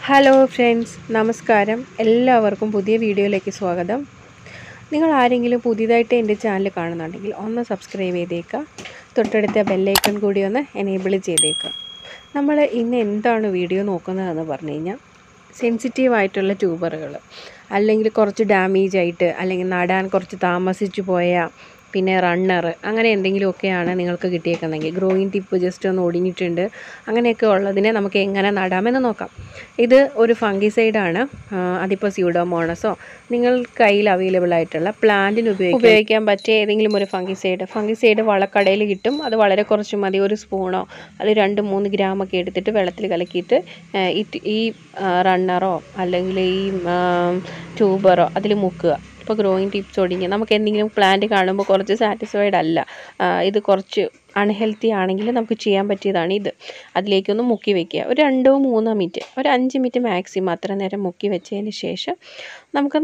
Hello friends, നമസ്കാരം. എല്ലാവർക്കും പുതിയ വീഡിയോയിലേക്ക് സ്വാഗതം. നിങ്ങൾ ആരെങ്കിലും പുതിയതായിട്ട് എൻ്റെ ചാനൽ കാണുന്നുണ്ടെങ്കിൽ ഒന്ന് സബ്സ്ക്രൈബ് ചെയ്തേക്കുക. തൊട്ടടുത്ത ബെല്ലൈക്കൺ കൂടി ഒന്ന് എനേബിൾ ചെയ്തേക്കുക. നമ്മൾ ഇന്ന് എന്താണ് വീഡിയോ നോക്കുന്നതെന്ന് പറഞ്ഞു കഴിഞ്ഞാൽ, സെൻസിറ്റീവായിട്ടുള്ള ട്യൂബറുകൾ, അല്ലെങ്കിൽ കുറച്ച് ഡാമേജ് ആയിട്ട്, അല്ലെങ്കിൽ നടാൻ കുറച്ച് താമസിച്ചു പോയ, പിന്നെ റണ്ണർ, അങ്ങനെ എന്തെങ്കിലുമൊക്കെയാണ് നിങ്ങൾക്ക് കിട്ടിയേക്കുന്നതെങ്കിൽ, ഗ്രോയിങ് ടിപ്പ് ജസ്റ്റ് ഒന്ന് ഒടിഞ്ഞിട്ടുണ്ട്, അങ്ങനെയൊക്കെ ഉള്ളതിനെ നമുക്ക് എങ്ങനെ നടാമെന്ന് നോക്കാം. ഇത് ഒരു ഫംഗിസൈഡാണ്. അതിപ്പോൾ സ്യൂഡോമോണസോ നിങ്ങൾ കയ്യിൽ അവൈലബിൾ ആയിട്ടുള്ള പ്ലാന്റിന് ഉപയോഗിക്കാൻ പറ്റിയ ഏതെങ്കിലും ഒരു ഫംഗിസൈഡ് വളക്കടയിൽ കിട്ടും. അത് വളരെ കുറച്ച് മതി. ഒരു സ്പൂണോ അത് 2-3 ഗ്രാമൊക്കെ എടുത്തിട്ട് വെള്ളത്തിൽ കലക്കിയിട്ട് ഈ റണ്ണറോ അല്ലെങ്കിൽ ഈ ട്യൂബറോ അതിൽ മുക്കുക. ഇപ്പോൾ ഗ്രോയിങ് ടിപ്സ് ഒടിഞ്ഞ് നമുക്ക് എന്തെങ്കിലും പ്ലാന്റ് കാണുമ്പോൾ കുറച്ച് സാറ്റിസ്ഫൈഡ് അല്ല, ഇത് കുറച്ച് അൺഹെൽത്തി ആണെങ്കിൽ നമുക്ക് ചെയ്യാൻ പറ്റിയതാണ് ഇത്. അതിലേക്കൊന്ന് മുക്കി വയ്ക്കുക. ഒരു 2-3 മിനിറ്റ്, ഒരു 5 മിനിറ്റ് മാക്സിമം അത്ര നേരം മുക്കി വെച്ചതിന് ശേഷം നമുക്ക്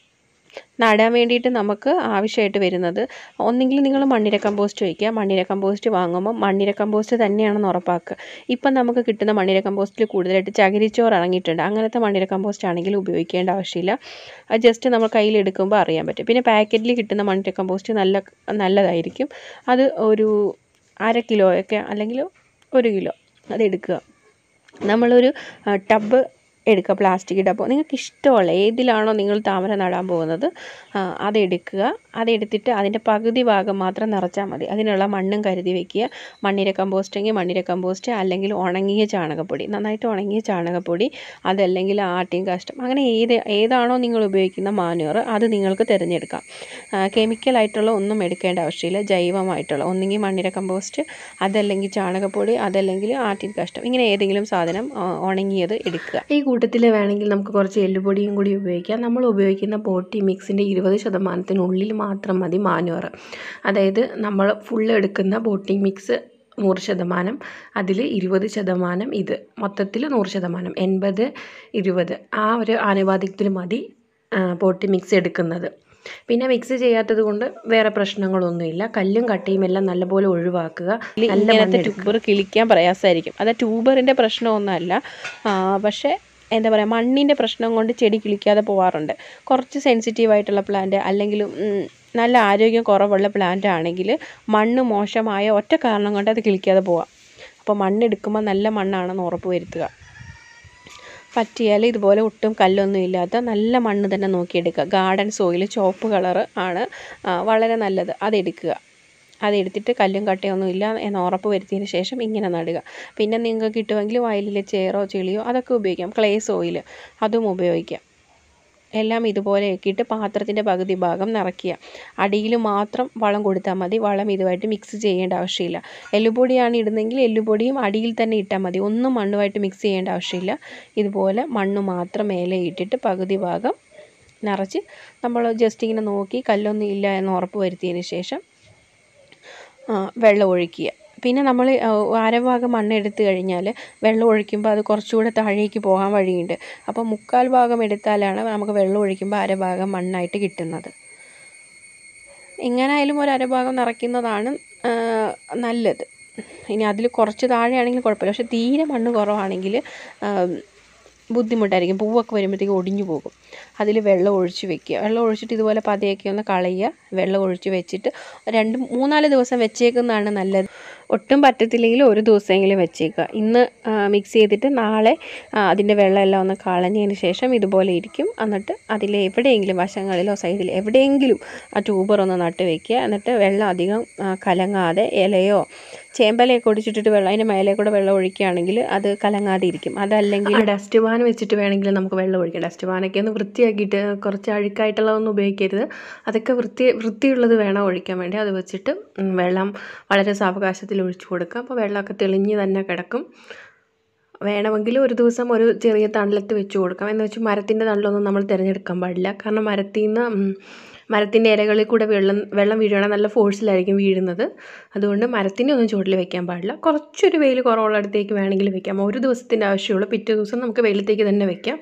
നടാൻ വേണ്ടിയിട്ട് നമുക്ക് ആവശ്യമായിട്ട് വരുന്നത്, ഒന്നെങ്കിൽ നിങ്ങൾ മണ്ണിര കമ്പോസ്റ്റ് വയ്ക്കുക. മണ്ണിര കമ്പോസ്റ്റ് വാങ്ങുമ്പോൾ മണ്ണിര കമ്പോസ്റ്റ് തന്നെയാണെന്ന് ഉറപ്പാക്കുക. ഇപ്പം നമുക്ക് കിട്ടുന്ന മണ്ണിര കമ്പോസ്റ്റിൽ കൂടുതലായിട്ട് ചകിരിച്ചോറ് ഇറങ്ങിയിട്ടുണ്ട്. അങ്ങനത്തെ മണ്ണിര കമ്പോസ്റ്റ് ആണെങ്കിൽ ഉപയോഗിക്കേണ്ട ആവശ്യമില്ല. അത് ജസ്റ്റ് നമ്മൾ കയ്യിലെടുക്കുമ്പോൾ അറിയാൻ പറ്റും. പിന്നെ പാക്കറ്റിൽ കിട്ടുന്ന മണ്ണിര കമ്പോസ്റ്റ് നല്ലതായിരിക്കും. അത് ഒരു 1/2 കിലോയൊക്കെ അല്ലെങ്കിൽ 1 കിലോ അതെടുക്കുക. നമ്മളൊരു ടബ് എടുക്കുക, പ്ലാസ്റ്റിക് ടബ്. നിങ്ങൾക്ക് ഇഷ്ടമുള്ള ഏതിലാണോ നിങ്ങൾ താമര നടാൻ പോകുന്നത് അതെടുക്കുക. അതെടുത്തിട്ട് അതിൻ്റെ പകുതി ഭാഗം മാത്രം നിറച്ചാൽ മതി. അതിനുള്ള മണ്ണും കരുതി വയ്ക്കുക. മണ്ണിര കമ്പോസ്റ്റെങ്കിൽ മണ്ണിര കമ്പോസ്റ്റ്, അല്ലെങ്കിൽ ഉണങ്ങിയ ചാണകപ്പൊടി, നന്നായിട്ട് ഉണങ്ങിയ ചാണകപ്പൊടി, അതല്ലെങ്കിൽ ആട്ടിൻ കാഷ്ടം, അങ്ങനെ ഏതാണോ നിങ്ങൾ ഉപയോഗിക്കുന്ന മാനുവർ അത് നിങ്ങൾക്ക് തിരഞ്ഞെടുക്കാം. കെമിക്കലായിട്ടുള്ള ഒന്നും എടുക്കേണ്ട ആവശ്യമില്ല. ജൈവമായിട്ടുള്ള ഒന്നെങ്കിൽ മണ്ണിര കമ്പോസ്റ്റ്, അതല്ലെങ്കിൽ ചാണകപ്പൊടി, അതല്ലെങ്കിൽ ആട്ടിൻ കാഷ്ടം, ഇങ്ങനെ ഏതെങ്കിലും സാധനം ഉണങ്ങിയത് എടുക്കുക. ഈ കൂട്ടത്തിൽ വേണമെങ്കിൽ നമുക്ക് കുറച്ച് എല്ലുപൊടിയും കൂടി ഉപയോഗിക്കാം. നമ്മൾ ഉപയോഗിക്കുന്ന പോട്ടി മിക്സിൻ്റെ 20% മാത്രം മതി മാനുവർ. അതായത് നമ്മൾ ഫുൾ എടുക്കുന്ന പോട്ടി മിക്സ് 100%, അതിൽ 20% ഇത്, മൊത്തത്തിൽ 100%, 80-20 ആ ഒരു ആനുപാതികത്തിൽ മതി പോട്ടി മിക്സ് എടുക്കുന്നത്. പിന്നെ മിക്സ് ചെയ്യാത്തത് കൊണ്ട് വേറെ പ്രശ്നങ്ങളൊന്നുമില്ല. കല്ലും കട്ടയും എല്ലാം നല്ലപോലെ ഒഴിവാക്കുക. ഇങ്ങനത്തെ ട്യൂബർ കിളിക്കാൻ പ്രയാസമായിരിക്കും. അത് ട്യൂബറിൻ്റെ പ്രശ്നമൊന്നുമല്ല, പക്ഷേ എന്താ പറയുക, മണ്ണിൻ്റെ പ്രശ്നം കൊണ്ട് ചെടി കിളിക്കാതെ പോകാറുണ്ട്. കുറച്ച് സെൻസിറ്റീവായിട്ടുള്ള പ്ലാന്റ്, അല്ലെങ്കിൽ നല്ല ആരോഗ്യം കുറവുള്ള പ്ലാന്റ് ആണെങ്കിൽ മണ്ണ് മോശമായ ഒറ്റ കാരണം കൊണ്ട് അത് കിളിക്കാതെ പോവാം. അപ്പോൾ മണ്ണെടുക്കുമ്പോൾ നല്ല മണ്ണാണെന്ന് ഉറപ്പ് വരുത്തുക. പറ്റിയാൽ ഇതുപോലെ ഒട്ടും കല്ലൊന്നും ഇല്ലാത്ത നല്ല മണ്ണ് തന്നെ നോക്കിയെടുക്കുക. ഗാർഡൻ സോയിൽ ചുവപ്പ് കളർ ആണ് വളരെ നല്ലത്. അതെടുത്തിട്ട് കല്ലും കട്ടയൊന്നും ഇല്ല എന്ന് ഉറപ്പ് വരുത്തിയതിന് ശേഷം ഇങ്ങനെ നടുക. പിന്നെ നിങ്ങൾക്ക് കിട്ടുമെങ്കിൽ വയലിലെ ചേറോ ചെളിയോ അതൊക്കെ ഉപയോഗിക്കാം. ക്ലേ സോയിൽ അതും ഉപയോഗിക്കാം. എല്ലാം ഇതുപോലെ ആക്കിയിട്ട് പാത്രത്തിൻ്റെ പകുതി ഭാഗം നിറയ്ക്കുക. അടിയിൽ മാത്രം വളം കൊടുത്താൽ മതി. വളം ഇതുമായിട്ട് മിക്സ് ചെയ്യേണ്ട ആവശ്യമില്ല. എല്ലുപൊടിയാണ് ഇടുന്നതെങ്കിൽ എല്ലുപൊടിയും അടിയിൽ തന്നെ ഇട്ടാൽ മതി. ഒന്നും മണ്ണുമായിട്ട് മിക്സ് ചെയ്യേണ്ട ആവശ്യമില്ല. ഇതുപോലെ മണ്ണ് മാത്രം മേലെ ഇട്ടിട്ട് പകുതി ഭാഗം നിറച്ച് നമ്മൾ ജസ്റ്റ് ഇങ്ങനെ നോക്കി കല്ലൊന്നും ഇല്ല എന്ന് ഉറപ്പ് വരുത്തിയതിന് ശേഷം വെള്ളം ഒഴിക്കുക. പിന്നെ നമ്മൾ അരഭാഗം മണ്ണ് എടുത്തു കഴിഞ്ഞാൽ വെള്ളം ഒഴിക്കുമ്പോൾ അത് കുറച്ചുകൂടെ താഴേക്ക് പോകാൻ വഴിയുണ്ട്. അപ്പോൾ 3/4 ഭാഗം എടുത്താലാണ് നമുക്ക് വെള്ളം ഒഴിക്കുമ്പോൾ അരഭാഗം മണ്ണായിട്ട് കിട്ടുന്നത്. എങ്ങനെയായാലും ഒരു അരഭാഗം നിറയ്ക്കുന്നതാണ് നല്ലത്. ഇനി അതിൽ കുറച്ച് താഴെയാണെങ്കിൽ കുഴപ്പമില്ല. പക്ഷേ തീരെ മണ്ണ് കുറവാണെങ്കിൽ ബുദ്ധിമുട്ടായിരിക്കും. പൂവൊക്കെ വരുമ്പോഴത്തേക്ക് ഒടിഞ്ഞു പോകും. അതിൽ വെള്ളം ഒഴിച്ച് വെക്കുക. വെള്ളം ഒഴിച്ചിട്ട് ഇതുപോലെ പതയൊക്കെ ഒന്ന് കളയുക. വെള്ളം ഒഴിച്ച് വെച്ചിട്ട് 2-3-4 ദിവസം വെച്ചേക്കുന്നതാണ് നല്ലത്. ഒട്ടും പറ്റത്തില്ലെങ്കിൽ ഒരു ദിവസമെങ്കിലും വെച്ചേക്കുക. ഇന്ന് മിക്സ് ചെയ്തിട്ട് നാളെ അതിൻ്റെ വെള്ളമെല്ലാം ഒന്ന് കളഞ്ഞതിന് ശേഷം ഇതുപോലെ ഇരിക്കും. എന്നിട്ട് അതിൽ എവിടെയെങ്കിലും വശങ്ങളിലോ സൈഡിൽ എവിടെയെങ്കിലും ആ ട്യൂബർ ഒന്ന് നട്ട് വയ്ക്കുക. എന്നിട്ട് വെള്ളം അധികം കലങ്ങാതെ, ഇലയോ ചേമ്പലയൊക്കെ ഒടിച്ചിട്ടിട്ട് വെള്ളം അതിൻ്റെ മേലെ കൂടെ വെള്ളം ഒഴിക്കുകയാണെങ്കിൽ അത് കലങ്ങാതെ ഇരിക്കും. അതല്ലെങ്കിൽ ഡസ്റ്റ് പാൻ വെച്ചിട്ട് വേണമെങ്കിൽ നമുക്ക് വെള്ളം ഒഴിക്കാം. ഡസ്റ്റ് പാനൊക്കെ ഒന്ന് വൃത്തിയാക്കിയിട്ട്, കുറച്ച് അഴുക്കായിട്ടുള്ളതൊന്നും ഉപയോഗിക്കരുത്. അതൊക്കെ വൃത്തിയുള്ളത് വേണം ഒഴിക്കാൻ വേണ്ടി. അത് വെച്ചിട്ട് വെള്ളം വളരെ സാവകാശത്തിൽ ഒഴിച്ചു കൊടുക്കുക. അപ്പോൾ വെള്ളമൊക്കെ തെളിഞ്ഞ് തന്നെ കിടക്കും. വേണമെങ്കിൽ ഒരു ദിവസം ഒരു ചെറിയ തണലത്ത് വെച്ച് കൊടുക്കാം. എന്ന് വെച്ചാൽ മരത്തിൻ്റെ തണലൊന്നും നമ്മൾ തിരഞ്ഞെടുക്കാൻ പാടില്ല. കാരണം മരത്തിൻ്റെ ഇലകളിൽ കൂടെ വെള്ളം വീഴുകയാണെങ്കിൽ നല്ല ഫോഴ്സിലായിരിക്കും വീഴുന്നത്. അതുകൊണ്ട് മരത്തിൻ്റെ ഒന്നും ചുവട്ടിൽ വെക്കാൻ പാടില്ല. കുറച്ചൊരു വെയിൽ കുറവുള്ളിടത്തേക്ക് വേണമെങ്കിൽ വെക്കാം. ഒരു ദിവസത്തിൻ്റെ ആവശ്യമുള്ളൂ. പിറ്റേ ദിവസം നമുക്ക് വെയിലത്തേക്ക് തന്നെ വെക്കാം.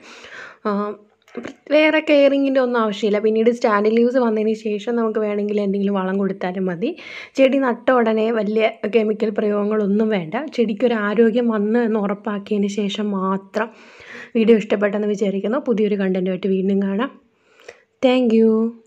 വേറെ കെയറിങ്ങിൻ്റെ ഒന്നും ആവശ്യമില്ല. പിന്നീട് സ്റ്റാൻഡ് ലീവ്സ് വന്നതിന് ശേഷം നമുക്ക് വേണമെങ്കിൽ എന്തെങ്കിലും വളം കൊടുത്താലും മതി. ചെടി നട്ട ഉടനെ വലിയ കെമിക്കൽ പ്രയോഗങ്ങളൊന്നും വേണ്ട. ചെടിക്കൊരു ആരോഗ്യം വന്നു എന്ന് ഉറപ്പാക്കിയതിന് ശേഷം മാത്രം വീഡിയോ ഇഷ്ടപ്പെട്ടെന്ന് വിചാരിക്കുന്നു. പുതിയൊരു കണ്ടൻറ്റുമായിട്ട് വീണ്ടും കാണാം. Thank U.